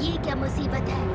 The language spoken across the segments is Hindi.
ये क्या मुसीबत है?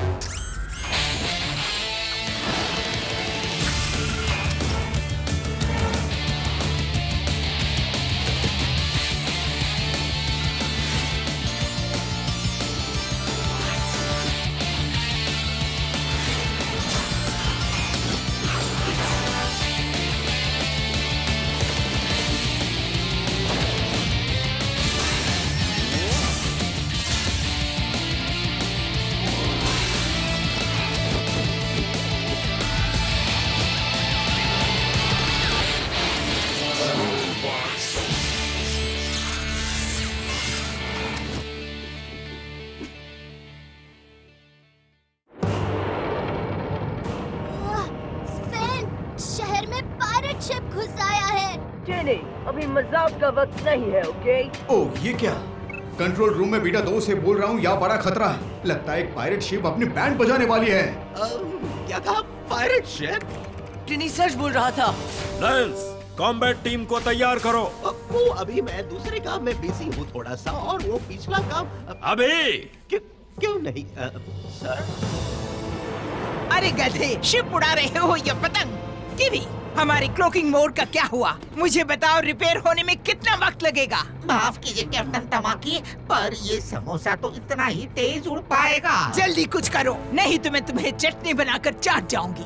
अभी मजाक का वक्त नहीं है, ओके? ओह, ये क्या? कंट्रोल रूम में बीटा 2 से बोल रहा हूँ, यहाँ बड़ा खतरा है। लगता है एक पायरेट शिप अपनी बैंड बजाने वाली है। क्या कहा? Pirate ship? टिनी सच बोल रहा था। लेंस, कॉम्बैट टीम को तैयार करो। वो अभी मैं दूसरे काम में बिजी हूँ थोड़ा सा, और वो पिछला काम अभी क्यों नहीं सर? अरे गधे, शिप उड़ा रहे हो या पतंग? टीवी, हमारी क्लोकिंग मोड का क्या हुआ? मुझे बताओ, रिपेयर होने में कितना वक्त लगेगा? माफ कीजिए कैप्टन तमाकी, पर ये समोसा तो इतना ही तेज उड़ पाएगा। जल्दी कुछ करो, नहीं तो मैं तुम्हें चटनी बनाकर चाट जाऊंगी।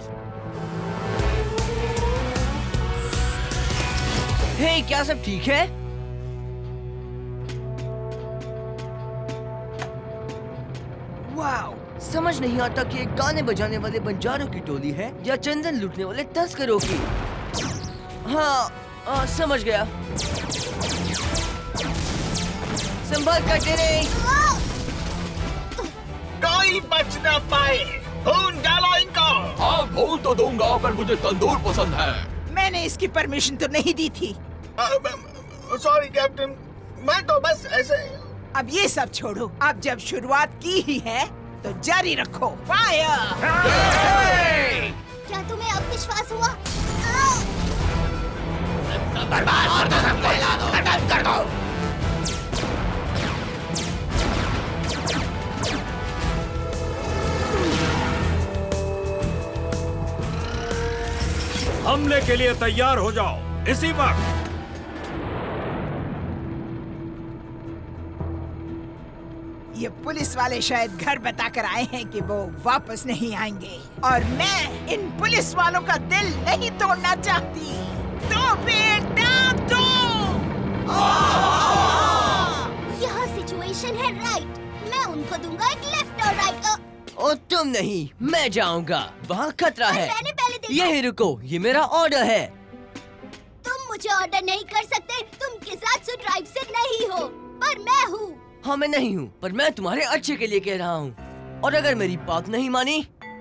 हे, क्या सब ठीक है? वाओ, समझ नहीं आता कि एक गाने बजाने वाले बंजारों की टोली है या चंदन लूटने वाले तस्करों की। हाँ, समझ गया। संभाल कर टिनी। कोई बच न पाए, भून डालो इनको। हाँ, भून तो दूंगा, पर मुझे तंदूर पसंद है। मैंने इसकी परमिशन तो नहीं दी थी। सॉरी कैप्टन, मैं तो बस ऐसे। अब ये सब छोड़ो, अब जब शुरुआत की ही है तो जारी रखो। फायर! क्या तुम्हें अब विश्वास हुआ? बर्बाद कर दो सबको, खत्म कर दो। हमले के लिए तैयार हो जाओ, इसी वक्त। ये पुलिस वाले शायद घर बताकर आए हैं कि वो वापस नहीं आएंगे, और मैं इन पुलिस वालों का दिल नहीं तोड़ना चाहती। तो बेटा दो। यहाँ सिचुएशन है राइट, मैं उनको दूंगा एक लेफ्ट और राइट। और तुम नहीं, मैं जाऊंगा, वहाँ खतरा है। मैंने पहले देखा। यही रुको, ये मेरा ऑर्डर है। तुम मुझे ऑर्डर नहीं कर सकते, तुम किजात्सु ट्राइब से नहीं हो, पर मैं हूँ। हाँ, मैं नहीं हूँ, पर मैं तुम्हारे अच्छे के लिए कह रहा हूँ। और अगर मेरी बात नहीं मानी,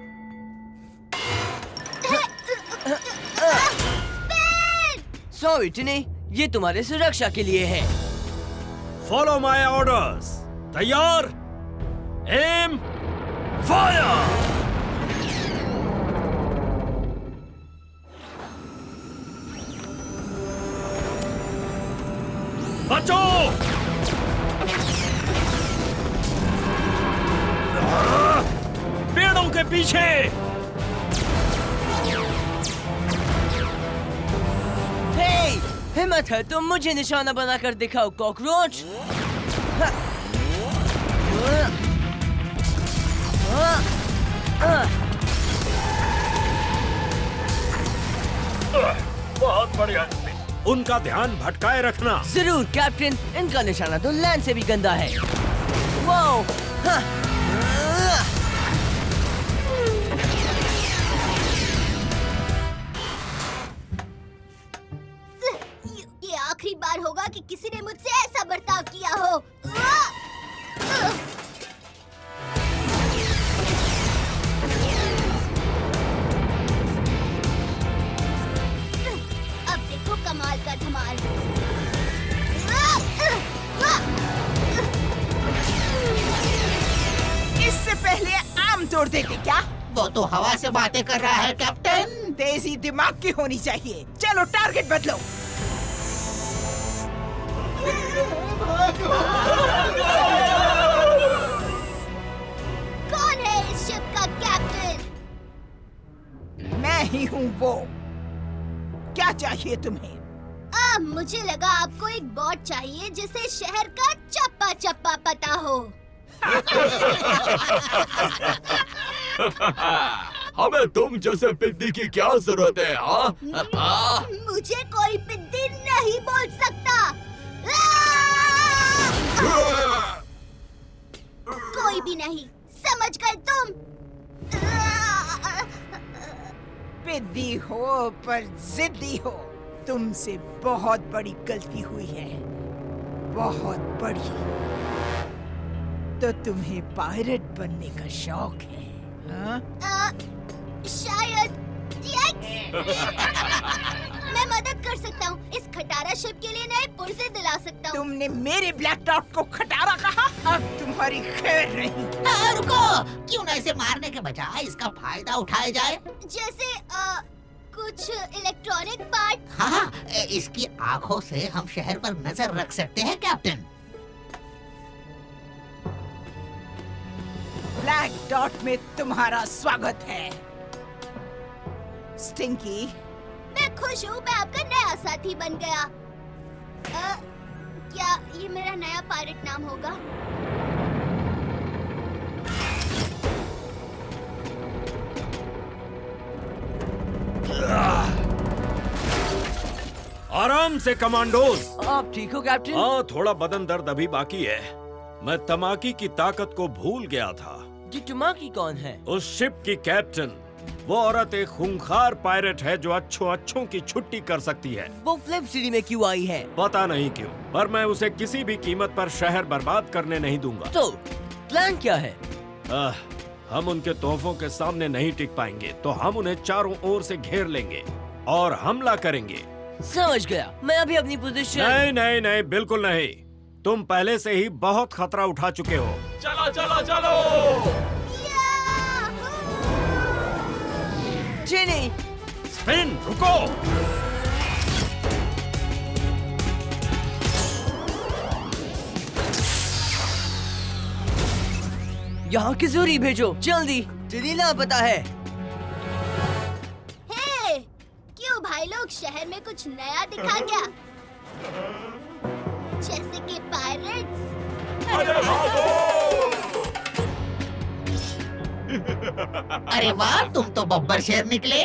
सॉरी टिनी, ये तुम्हारे सुरक्षा के लिए है। Follow my orders. तैयार, एम, फायर। बचो! पेड़ों के पीछे। हिम्मत है तो मुझे निशाना बनाकर दिखाओ, कॉकरोच। बहुत बढ़िया। उनका ध्यान भटकाए रखना। जरूर कैप्टन, इनका निशाना तो लैंड से भी गंदा है। वाओ! ये आखिरी बार होगा कि किसी ने मुझसे ऐसा बर्ताव किया हो। अब देखो कमाल का धमाल। इससे पहले आम तोड़ देंगे क्या? वो तो हवा से बातें कर रहा है कैप्टन। तेजी दिमाग की होनी चाहिए। चलो टारगेट बदलो। नहीं हूँ वो। क्या चाहिए तुम्हें? मुझे लगा आपको एक बॉट चाहिए जिसे शहर का चप्पा चप्पा पता हो। हमें तुम जैसे पिद्दी की क्या जरूरत है? मुझे कोई पिद्दी नहीं बोल सकता। कोई भी नहीं, समझ गए तुम? पिद्दी हो पर जिद्दी हो। तुमसे बहुत बड़ी गलती हुई है, बहुत बड़ी। तो तुम्हें पायरेट बनने का शौक है, हाँ? शायद। मैं मदद कर सकता हूँ। इस खटारा शिप के लिए नए पुर्जे दिला सकता हूँ। तुमने मेरे ब्लैक डॉट को खटारा कहा? अब तुम्हारी खैर नहीं। रुको, क्यों ना इसे मारने के बजाय इसका फायदा उठाया जाए? जैसे कुछ इलेक्ट्रॉनिक पार्ट। हाँ, इसकी आँखों से हम शहर पर नजर रख सकते हैं कैप्टन। ब्लैक डॉट में तुम्हारा स्वागत है स्टिंकी। मैं खुश हूँ, मैं आपका नया साथी बन गया। क्या ये मेरा नया पायरेट नाम होगा? आराम से कमांडोज। आप ठीक हो कैप्टन? हाँ, थोड़ा बदन दर्द अभी बाकी है। मैं तमाकी की ताकत को भूल गया था। ये तमाकी कौन है? उस शिप की कैप्टन। वो औरत एक खूंखार पायरेट है जो अच्छों की छुट्टी कर सकती है। वो फ्लिप सिटी में क्यों आई है? पता नहीं क्यों, पर मैं उसे किसी भी कीमत पर शहर बर्बाद करने नहीं दूंगा। तो प्लान क्या है? हम उनके तोहफों के सामने नहीं टिक पाएंगे, तो हम उन्हें चारों ओर से घेर लेंगे और हमला करेंगे। समझ गया। मैं अभी अपनी पोजीशन। नहीं, बिल्कुल नहीं। तुम पहले से ही बहुत खतरा उठा चुके हो। चलो। टिनी, स्पिन, रुको। यहाँ की जरूरी भेजो जल्दी। टिनी लापता है। हे, क्यों भाई लोग शहर में कुछ नया दिखा क्या? जैसे कि पायरेट्स। अरे वाह, तुम तो बब्बर शेर निकले।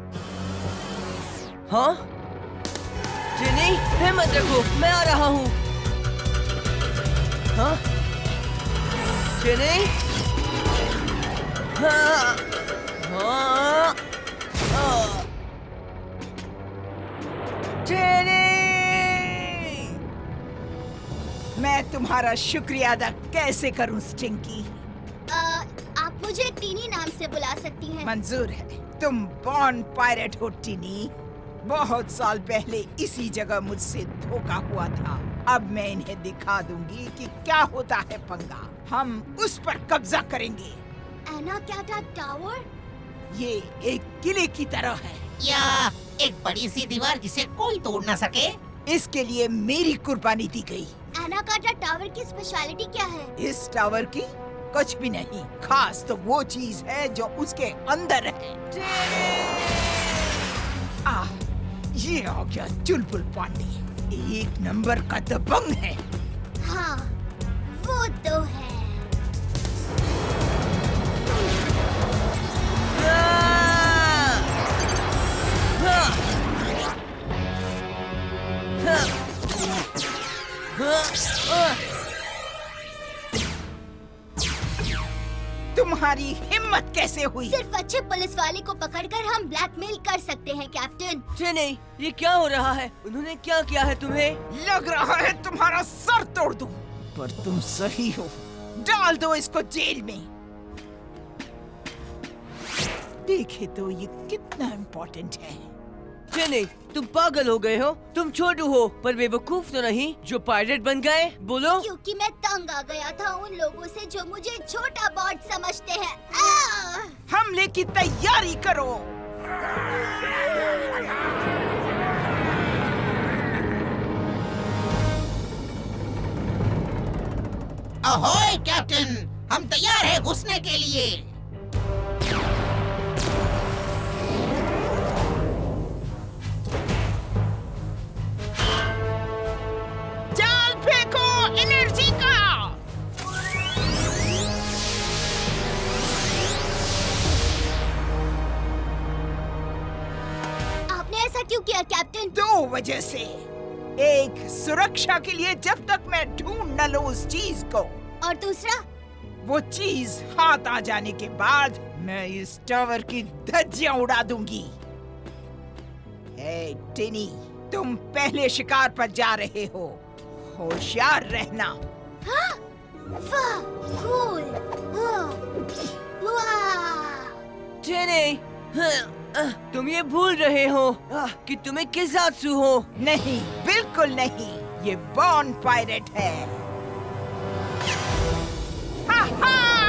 हाँ? टिनी, हिम्मत रखो, मैं आ रहा हूँ। हाँ? टिनी? हाँ? हाँ? टिनी! मैं तुम्हारा शुक्रिया अदा कैसे करूं स्टिंकी? आप मुझे टीनी नाम से बुला सकती हैं। मंजूर है। तुम बॉर्न पायरेट हो टीनी। बहुत साल पहले इसी जगह मुझसे धोखा हुआ था। अब मैं इन्हें दिखा दूंगी कि क्या होता है पंगा। हम उस पर कब्जा करेंगे। एना कैटा टावर? ये एक किले की तरह है, या एक बड़ी सी दीवार जिसे कोई तोड़ न सके। इसके लिए मेरी कुर्बानी दी गई। एना कैटा टावर की स्पेशलिटी क्या है? इस टावर की कुछ भी नहीं, खास तो वो चीज है जो उसके अंदर है। ये आ गया चुलबुल पांडे, एक नंबर का दबंग है। हाँ, वो तो है। तुम्हारी हिम्मत कैसे हुई? सिर्फ अच्छे पुलिस वाले को पकड़कर हम ब्लैकमेल कर सकते हैं कैप्टन। नहीं, ये क्या हो रहा है? उन्होंने क्या किया है तुम्हें? लग रहा है तुम्हारा सर तोड़ दूं, पर तुम सही हो। डाल दो इसको जेल में। देखे तो ये कितना इम्पोर्टेंट है। नहीं, तुम पागल हो गए हो। तुम छोटू हो पर बेवकूफ तो नहीं जो पायरेट बन गए। बोलो। क्योंकि मैं तंग आ गया था उन लोगों से जो मुझे छोटा बॉट समझते हैं। हमले की तैयारी करो। अहोय कैप्टन, हम तैयार हैं घुसने के लिए। क्यों किया कैप्टन? 2 वजह से। एक, सुरक्षा के लिए जब तक मैं ढूंढ न लूं उस चीज को, और दूसरा, वो चीज हाथ आ जाने के बाद मैं इस टावर की धज्जियां उड़ा दूंगी। ए टिनी, तुम पहले शिकार पर जा रहे हो, होशियार रहना। हाँ? वाह, कूल। वाह। टिनी, तुम ये भूल रहे हो कि तुम्हें किजात्सु हो। नहीं, बिल्कुल नहीं, ये बॉर्न पायरेट है। हा हा!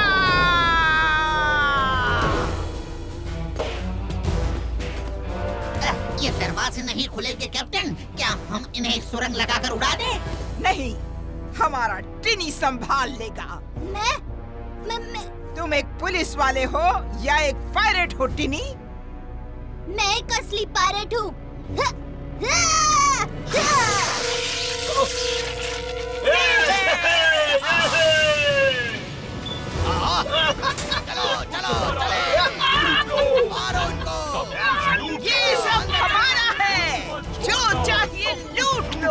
ये दरवाजे नहीं खुलेंगे कैप्टन। क्या हम इन्हें सुरंग लगाकर उड़ा दें? नहीं, हमारा टिनी संभाल लेगा। मैं तुम एक पुलिस वाले हो या एक पायरेट हो टिनी? मैं एक असली पायरेट हूँ। ये सब हमारा है, जो चाहिए लूट लो।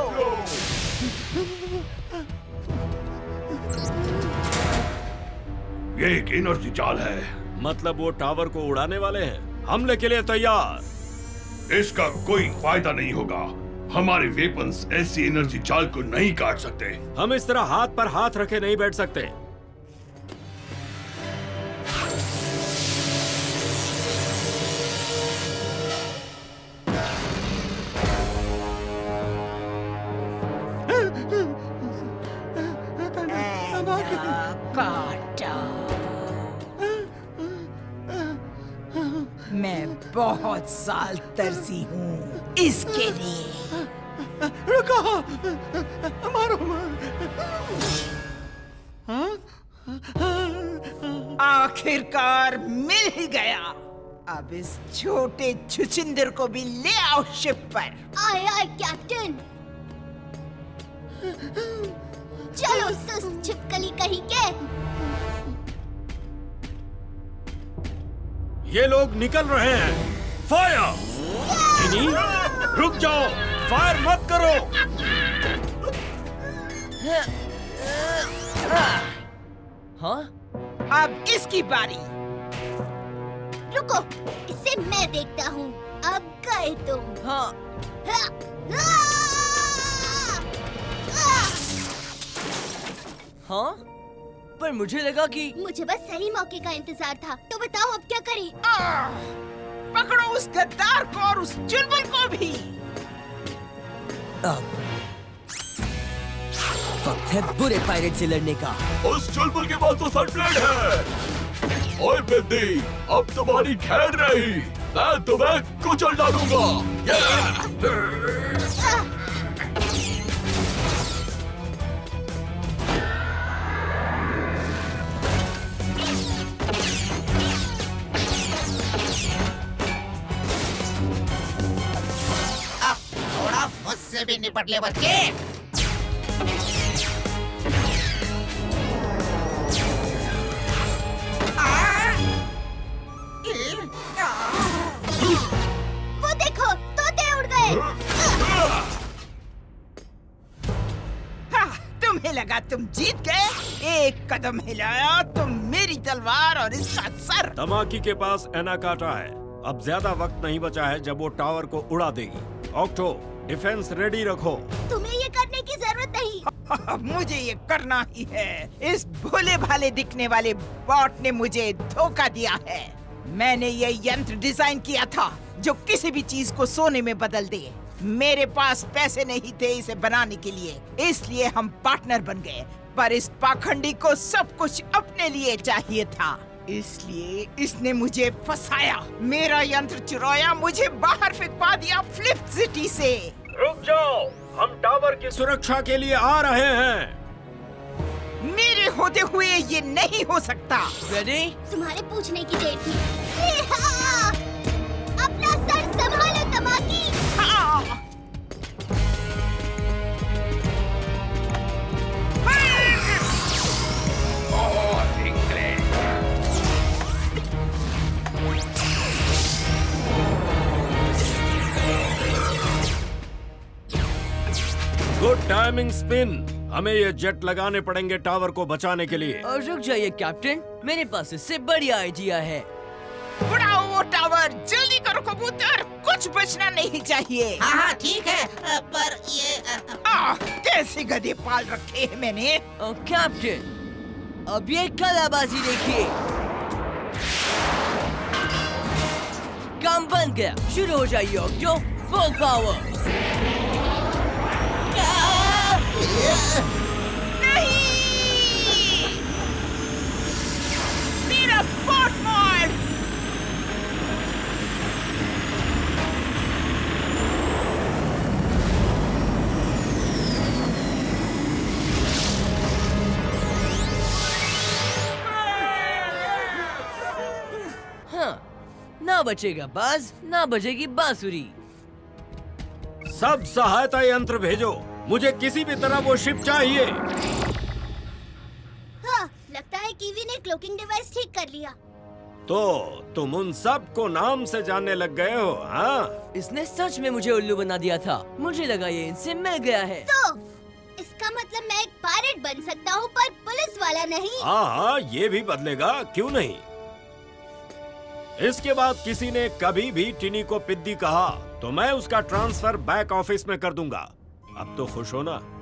ये एक एनर्जी जाल है। मतलब वो टावर को उड़ाने वाले हैं। हमले के लिए तैयार। इसका कोई फायदा नहीं होगा। हमारे वेपन्स ऐसी एनर्जी जाल को नहीं काट सकते। हम इस तरह हाथ पर हाथ रखे नहीं बैठ सकते। मैं बहुत साल तरसी हूँ इसके लिए। रुको, मारो। आखिरकार मिल ही गया। अब इस छोटे छुछिंदर को भी ले आओ शिप पर। आए कैप्टन। चलो सुस्त छिपकली कहीं के। ये लोग निकल रहे हैं। फायर! टिनी, रुक जाओ, फायर मत करो। हाँ? अब इसकी बारी। रुको, इसे मैं देखता हूँ। अब गए तुम। हाँ। हाँ? पर मुझे लगा कि मुझे बस सही मौके का इंतजार था। तो बताओ अब क्या करें? पकड़ो उस गद्दार को और उस चुलबुल को भी। वक्त है बुरे पायरेट से लड़ने का। उस चुलबुल के पास तो सनब्लेड है। ओए बिद्दी, अब तुम्हारी खैर नहीं। मैं तुम्हें कुचल डालूंगा। मुझसे भी निपट ले बच्चे। वो देखो, तोते उड़ गए। तुम्हें लगा तुम जीत गए? एक कदम हिलाया तो मेरी तलवार और इसका सर। धमाकी के पास एनाकाटा है। अब ज्यादा वक्त नहीं बचा है जब वो टावर को उड़ा देगी। ऑक्टो, डिफेंस रेडी रखो। तुम्हें ये करने की जरूरत नहीं। मुझे ये करना ही है। इस भोले भाले दिखने वाले बॉट ने मुझे धोखा दिया है। मैंने ये यंत्र डिजाइन किया था जो किसी भी चीज को सोने में बदल दे। मेरे पास पैसे नहीं थे इसे बनाने के लिए, इसलिए हम पार्टनर बन गए। पर इस पाखंडी को सब कुछ अपने लिए चाहिए था, इसलिए इसने मुझे फंसाया, मेरा यंत्र चुराया, मुझे बाहर फेंकवा दिया फ्लिप सिटी से। रुक जाओ, हम टावर की सुरक्षा के लिए आ रहे हैं। मेरे होते हुए ये नहीं हो सकता। रेडी? तुम्हारे पूछने की देर थी। अपना सर संभालो धमाकी। Good timing spin. हमें ये जेट लगाने पड़ेंगे टावर को बचाने के लिए। और रुक जाइए कैप्टन, मेरे पास इससे बढ़िया आइडिया है। उड़ाओ वो टावर, जल्दी करो कबूतर, कुछ बचना नहीं चाहिए। हाँ हाँ ठीक है, पर ये कैसे गधे पाल रखे हैं मैंने। कैप्टन, अब ये कलाबाजी देखिए। काम बन गया, शुरू हो जाइए ऑक्टो, फुल पावर। नहीं, मेरा बोट मोड। हाँ, ना बचेगा बाज, ना बचेगी बांसुरी। सब सहायता यंत्र भेजो, मुझे किसी भी तरह वो शिप चाहिए। हाँ, लगता है कीवी ने क्लोकिंग डिवाइस ठीक कर लिया। तो तुम उन सब को नाम से जानने लग गए हो? हाँ, इसने सच में मुझे उल्लू बना दिया था। मुझे लगा ये इनसे मिल गया है। तो इसका मतलब मैं एक पायरेट बन सकता हूँ पर पुलिस वाला नहीं। हाँ, ये भी बदलेगा, क्यों नहीं। इसके बाद किसी ने कभी भी टिनी को पिद्दी कहा तो मैं उसका ट्रांसफर बैक ऑफिस में कर दूंगा। अब तो खुश हो ना?